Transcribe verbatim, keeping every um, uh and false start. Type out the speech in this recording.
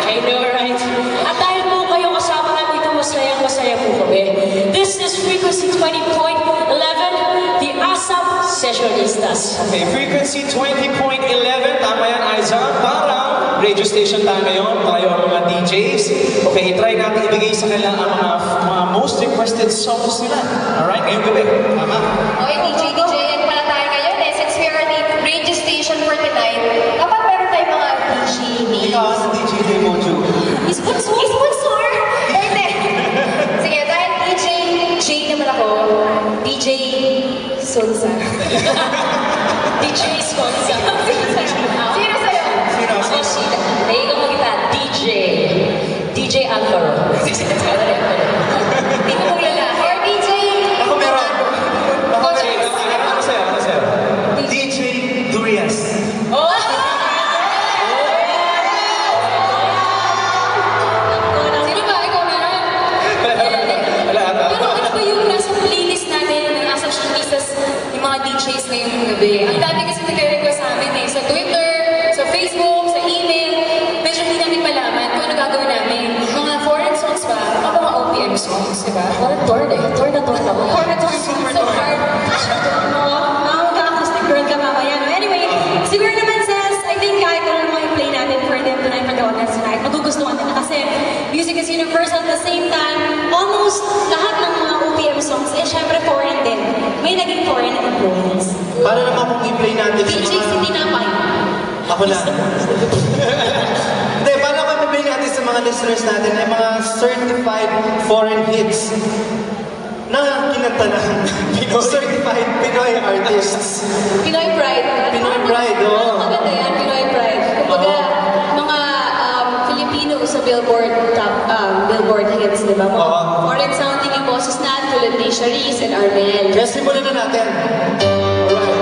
I know, right? At dahil po kayo kasama namin dito, masayang-masaya po kami. This is Frequency twenty point eleven, the ASAP Sessionistas. Okay, Frequency twenty point eleven, tama yan, Aiza. Parang radio station tayo ngayon, tayo ang mga D Js. Okay, try natin ibigay sa kanila ang mga, mga most requested songs nila. Alright, ngayong gabi. Tama? Okay, D J, D J, yan pala tayo ngayon eh. Since we are the radio station for tonight, dapat meron tayong mga D J names. Ikaw ang D J kay Mojo. Sponsor? Sponsor? Eh, hindi. Sige, dahil D J J naman ako, D J Sonsa. D J Sonsa. Sino sa'yo? Sino? Ako si, naigaw mo kita, D J. D J Alvaro. Hindi mo kilala. Or D J... Ako meron. Ako Ako meron. Ano sa'yo? Ano sa'yo? D J Durias. Oh! Sino ba? Ikaw meron? Wala, wala. Pero ano ba yung nasa playlist natin ng ASAP Sessionistas yung mga D Js ngayong gabi? Ang dami kasi nagre-request sa amin eh. Sa Twitter, sa Facebook, sa email. Medyo hindi namin malaman kung ano gagawin namin. Mga foreign songs ba? O mga O P M songs, di ba? Parang tour eh. Tour na tour na mo. Foreign songs, so hard. Nakaka-acoustic girl ka mamaya. No? Anyway, siguro naman says, I think kahit ano naman i-play natin for them tonight, for the audience tonight, magugustuhan nila kasi music is universal. At the same time, almost lahat ng mga O P M songs, eh syempre foreign din. May naging foreign influence. Paano naman kung i-play natin D J City Napay. Ako na. Hindi, paano kung i-play natin sa mga listeners natin ay mga certified foreign hits na kinanta ng certified Pinoy artists. Pinoy Pride. Pinoy Pride, oo. Oh. Maganda yan, Pinoy Pride. Kumbaga, mga um, Filipino sa Billboard top, um, Billboard hits, di ba? Mga Oo. foreign sounding yung boses na tulad ni Charisse and Armel. Kaya simulan na natin. Alright.